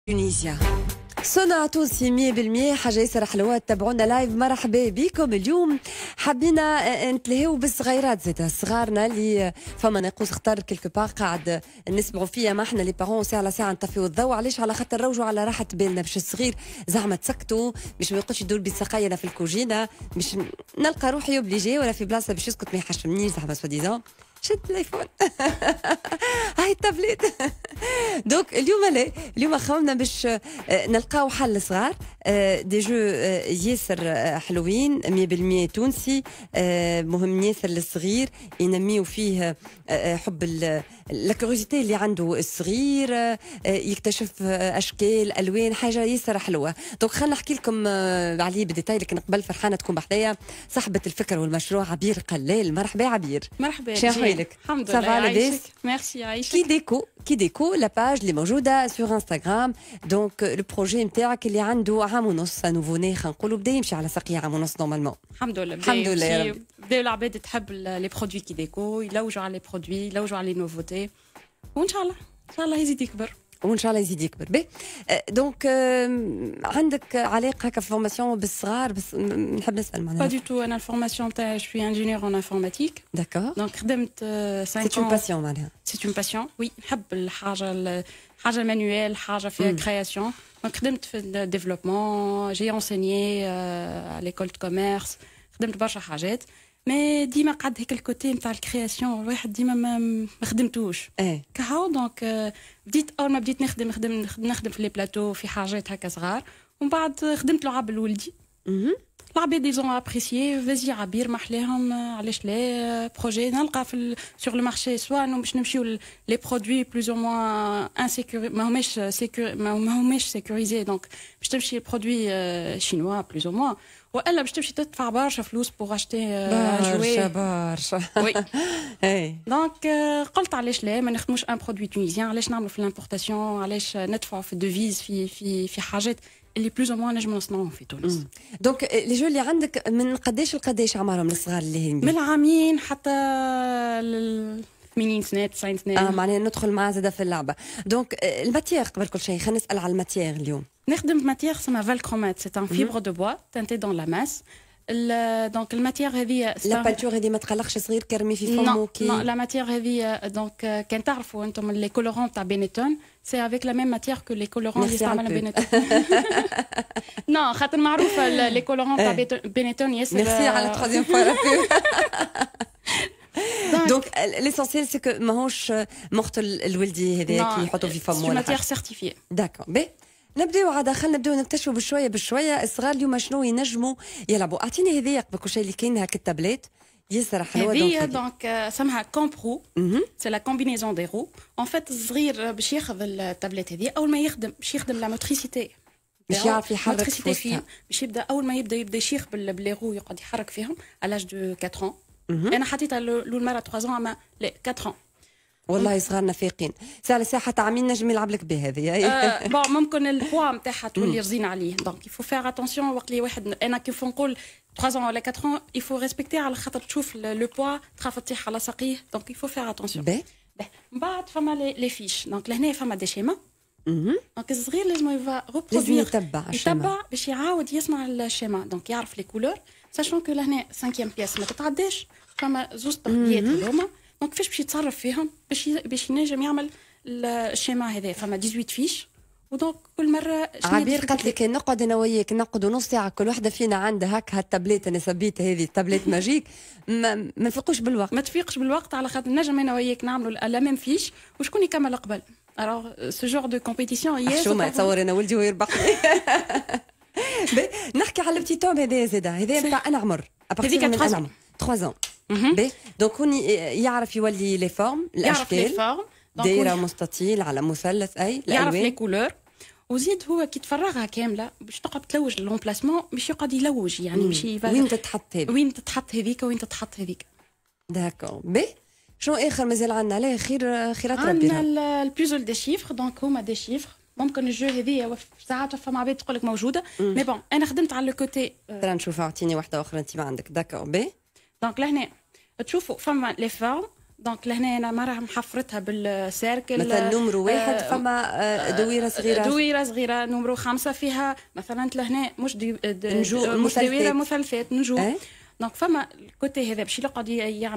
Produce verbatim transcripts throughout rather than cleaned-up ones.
تونسيا صنع تونسي مية بالمية حاجة ياسر حلوة. تابعونا لايف. مرحبا بكم. اليوم حبينا نتلهيو بالصغيرات زيدا صغارنا اللي فما ناقوس اختار كيلكو بار قاعد نسمعوا فيها ما احنا لي بارون ساعة على ساعة نطفيو الضوء. علاش؟ على خاطر نروجوا على راحة بالنا باش الصغير زعما تسكتوا باش ما يقولش يدور بسقاينا في الكوجينة باش نلقى روحي اوبليجي ولا في بلاصة باش يسكت ما يحشمنيش زعما سوا ديزون شد الايفون هاي التابلت. دونك اليوم لا اليوم خممنا باش نلقاو حل صغار دي جو ياسر حلوين مية بالمية تونسي مهم ياسر للصغير ينميو فيه حب لا كوريوزيتي اللي عنده الصغير يكتشف اشكال الوان حاجه ياسر حلوه. دونك خلينا نحكي لكم عليه بالديتاي لكن قبل فرحانه تكون بحذايا صاحبه الفكره والمشروع عبير قلال. مرحبا عبير. مرحبا شحوالك؟ الحمد لله يعيشك. ميرسي يعيشك. كي ديكو كي ديكو لا باج اللي موجوده سور انستغرام. دونك لو بروجي نتاعك اللي عنده عام ونص نوفو ني خلينا نقولوا بدا يمشي على ساقيه عام ونص نورمالمون. الحمد لله الحمد لله يا رب. بداو العباد تحب لي برودوي كي ديكو يلوجوا على لي برودوي يلوجوا على لي نوفوتي وان شاء الله ان شاء الله يزيد يكبر وان شاء الله يزيد يكبر. بي دونك عندك علاقه هكا فورماسيون بالصغار بس نحب نسال معناها. با دو تو. انا الفورماسيون تاعي جو سوي انجينيور ان انفورماتيك. داكور. دونك خدمت خمسة ans. سي اون باسيون معناها. سي اون باسيون وي. نحب الحاجه الحاجه المانيوال حاجه فيها كرياسيون. دونك خدمت في الديفلوبمون جي انسينيي على ليكول دو كوميرس خدمت برشا حاجات مي ديما قعد هيك الكوتي نتاع الكرياسيون الواحد ديما ما ما خدمتوش. ايه كهو دونك بديت اول ما بديت نخدم نخدم نخدم في لي بلاتو في حاجات هكا صغار ومن بعد خدمت لعب لولدي. اها العباد ديزون ابريسيي فازي عبير محلاهم علاش لا بروجي نلقى في سور لو مارشي سوا انه باش نمشيو لي برودوي بلوز او موان انسيكور ما هماش سيكور ما هماش سيكوريزي دونك باش تمشي برودوي شينوا بلوز او موان والا باش تمشي تدفع برشا فلوس بوغ اشتي برشا برشا. وي اي دونك قلت علاش لا ما نخدموش ان برودوي تونيزيان علاش نعملوا في لامبورتاسيون علاش ندفعوا في الدوفيز في في في حاجات اللي بلوز او موان نجم نصنعوهم في تونس. دونك لي جو اللي عندك من قداش لقداش عمرهم الصغار اللي هندي؟ من العامين حتى ثمانين سنه تسعين سنه. اه معناها ندخل معاه زاده في اللعبه. دونك الماتيير قبل كل شيء خلينا نسال على الماتيير اليوم. نخدم بماتيير اسمها فالكرومات سي ان فيبر دو بوا تانتي دون لا ماس. دونك الماتيير هذه لا بانتور هذه ما تقلقش صغير كرمي في فمه كي نو لا ماتيير هذه دونك كان تعرفوا انتم لي كولورون تاع بينيتون سي افيك لا ميم ماتيير كو لي كولورون اللي يستعملوا بينيتون. نو خاطر معروفه لي كولورون تاع بينيتون ياسر. ميرسي على تروازيام فوا. دونك ليسونسيال سي كو ماهوش مقتل الولدي هذاك كي يحطوا في فمه ولا ماتيير سيرتيفيي. داكور. بي نبداو عاد خلينا نبداو نكتشفوا بشويه بشويه الصغار اليوم شنو ينجموا يلعبوا. اعطيني هذه قبل كل شيء اللي كاين هكا التابلت ياسر حلوه. هذه دونك اسمها كومبرو سي لا كومبينيزون دي رو. اون فيت الصغير باش ياخذ التابلت هذه اول ما يخدم باش يخدم لا موتريسيتي باش يعرف يحرك فيها باش يبدا اول ما يبدا يبدا يشيخ باللي رو يقعد يحرك فيهم على لاج دو أربعة ans. انا حطيتها لول مره ثلاثة ans اما لا أربعة ans. والله صغارنا فايقين ساعه لساعه حتى عمين نجم يلعب لك بهذه. آه بون ممكن البوا نتاعها تولي رزين عليه دونك يفو فير اتونسيون وقت اللي واحد انا كيف نقول ثلاثة ans ولا أربعة ans يفو ريسبكتي على خاطر تشوف لو بوا تخاف تطيح على ساقيه دونك يفو فير اتونسيون. باهي من بعد فما لي فيش دونك لهنا فما دي شيما. دونك الصغير لازم يفا لازم ريبرودوير يتبع يتبع باش يعاود يسمع الشيما دونك يعرف لي كولور ساشون كو لهنا خمسة بياس ما تتعداش فما زوج تقنيات هذوما دونك كيفاش باش يتصرف فيهم باش باش ينجم يعمل الشيما هذا فما ثمانية عشر فيش ودونك كل مره عبير قالت لي كان نقعد انا وياك نقعدوا نص ساعه كل وحده فينا عندها هكا هالتابليت انا سبيت هذه التابليت ماجيك ما, ما نفيقوش بالوقت ما تفيقش بالوقت على خاطر نجم انا وياك نعملوا لا ميم فيش وشكون يكمل قبل. الوغ سو جور دو كومبيتيسيون ياس شو ما تصور انا ولدي ويربح. نحكي على البتي توم هذا زاده هذا نتاع انا عمر هذيك ثلاثة ans. ثلاثة ans. بي دونك هوني يعرف يولي لي فورم الاشكال دايره مستطيل على مثلث اي يعرف لي كولور وزيد هو كي تفرغها كامله باش تقعد تلوج لومبلاسمون باش يقعد يلوج يعني باش وين تتحط هذيك وين تتحط هذيك وين تتحط هذيك. داكور. بي شنو اخر مازال عندنا عليه خير خيرات ربي. عندنا البيزول دي شيفر دونك هما دي شيفر ممكن الجو هذه ساعات فما عباد تقول لك موجوده مي بون انا خدمت على الكوتي. ترى نشوف اعطيني واحده اخرى انت ما عندك. داكور. بي دونك لهنا تشوفوا فما لي فورم دونك لهنا انا مره محفرتها بالسيركل. مثلا نمرو واحد آه فما دويره صغيره دويره صغيره. نمرو خمسه فيها مثلا لهنا مش دي نجوم مش دويره مثلثات نجوم. أه؟ دونك فما الكوتي هذا باش يقعد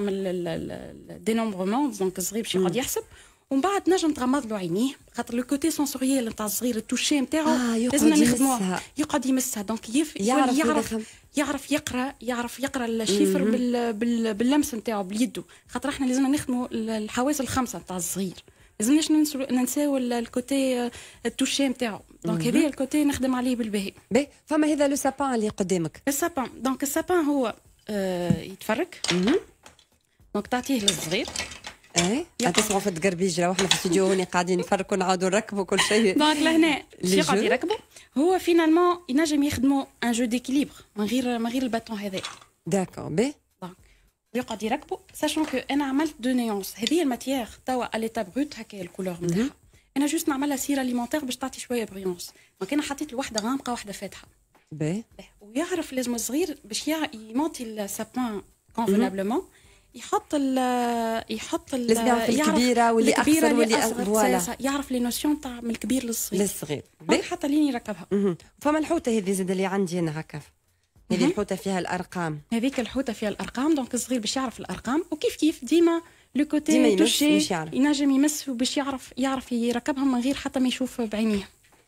يعمل دينومبرمون دونك الصغير باش يقعد يحسب ومن بعد نجم تغمض له عينيه خاطر لو كوتي سونسوريال نتاع الصغير التوشي نتاعو آه لازمنا نخدموه يقعد يمسها دونك يف... يعرف يعرف يعرف يقرا يعرف يقرا الشيفر بال... بال... باللمس نتاعو بيده خاطر احنا لازمنا نخدموا الحواس الخمسه نتاع الصغير لازمناش ننساو الكوتي التوشي نتاعو دونك هذا الكوتي نخدم عليه بالباهي. باهي فما هذا لو سابان اللي قدامك. السابان دونك السابان هو آه يتفرك دونك تعطيه للصغير. ايه تسمعوا في التقربيج لو احنا في الاستوديو هوني قاعدين نفركوا نعاودوا نركبوا كل شيء. دونك لهنا شي قاعد يركبوا هو فينالمون ينجم يخدموا ان جو ديكيليبر من غير من غير الباتون هذا. داكور بي دونك يقعد يركبوا ساشون كو انا عملت دو نيونس هذه الماتيير توا اليتا بروت هكا الكولور نتاعها انا جوست نعملها سير اليمونتير باش تعطي شويه بريونس دونك انا حطيت الوحده غامقه وحده فاتحه. بي ويعرف لازم الصغير باش يمونتي السابان كونفونابلومون يحط ال يحط ال لازم يعرف الكبيره واللي اكثر واللي فوالا يعرف لي نوسيون تاع من الكبير للصغير للصغير حتى لين يركبها. فما الحوته هذه زاد اللي عندي انا هكا هذه الحوته فيها الارقام. هذيك الحوته فيها الارقام دونك الصغير باش يعرف الارقام وكيف كيف ديما لو كوتي توشي ينجم يمس باش يعرف يعرف يركبهم من غير حتى ما يشوف بعينيه.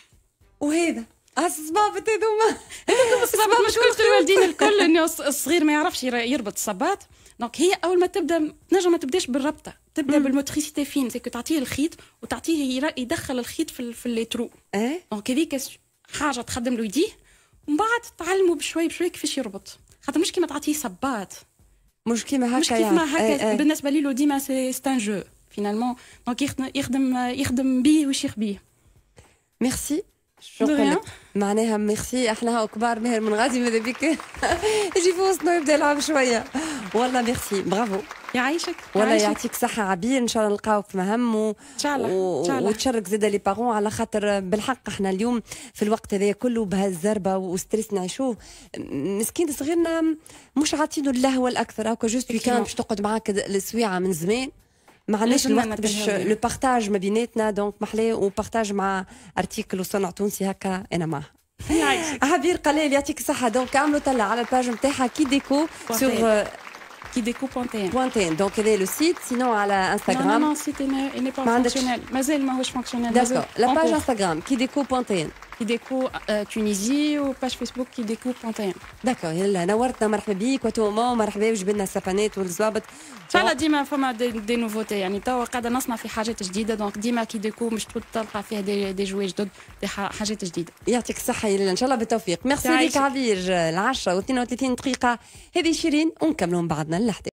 وهذا الصبابط هذوما هذوما الصبابط مشكلة الوالدين الكل انه الصغير ما يعرفش يربط الصباط دونك هي اول ما تبدا نجم ما تبداش بالربطه تبدا بالموتريسيتي فين سيكو تعطيه الخيط وتعطيه يدخل الخيط في في لي ترو. اه دونك هذيك حاجه تخدم له يديه ومن بعد تعلموا بشوي بشوي كيفاش يربط خاطر مش كيما تعطيه صباط مش كيما هكا مش كيما هكا اه بالنسبه لي ديما سي ستان جو فينالمون دونك يخدم يخدم بيه ويشيخ بيه. ميرسي شكرا معناها ميرسي احنا هاو كبار ماهر من غادي ماذا بك يجي في وسطنا يبدا يلعب شويه والله ميرسي برافو يعيشك والله يعطيك صحه عبير ان شاء الله نلقاوك في مهم و... ان شاء الله و... وتشرك زاده لي بارون على خاطر بالحق احنا اليوم في الوقت هذا كله بهالزربه وستريس نعيشوه مسكين صغيرنا مش عاطينه اللهوه الاكثر هاكا جوست ويكاند باش تقعد معاك السويعه من زمان ما عندناش الوقت باش لو بارتاج ما بيناتنا دونك محلاه وبارتاج مع ارتيكل وصنع تونسي هكا انا معها. عبير قلال يعطيك الصحه دونك عملوا طلع على الباج نتاعها كي ديكو سور كي ديكو بوانتين بوانتين دونك هذا لو سيت سينو على انستغرام نو نو سيت ني با فونكسيونيل مازال ماهوش فونكسيونيل داكور لا باج انستغرام كي ديكو بوانتين كي ديكو تونيزي وباج فيسبوك كي ديكو بوانتين. داكور يلا نورتنا مرحبا بيك وتوما مرحبا وجبنا لنا السبانات والزوابط ان شاء الله ديما فما دي, دي نوفوتي يعني توا قاعده نصنع في حاجات جديده دونك ديما كي ديكو مش تلقى فيها دي, دي جوي جدد دي حاجات جديده. يعطيك الصحه يلا ان شاء الله بالتوفيق. ميرسي ليك عبير العشرة واثنين وثلاثين دقيقه هذه شيرين ونكملوا من بعدنا اللحظه.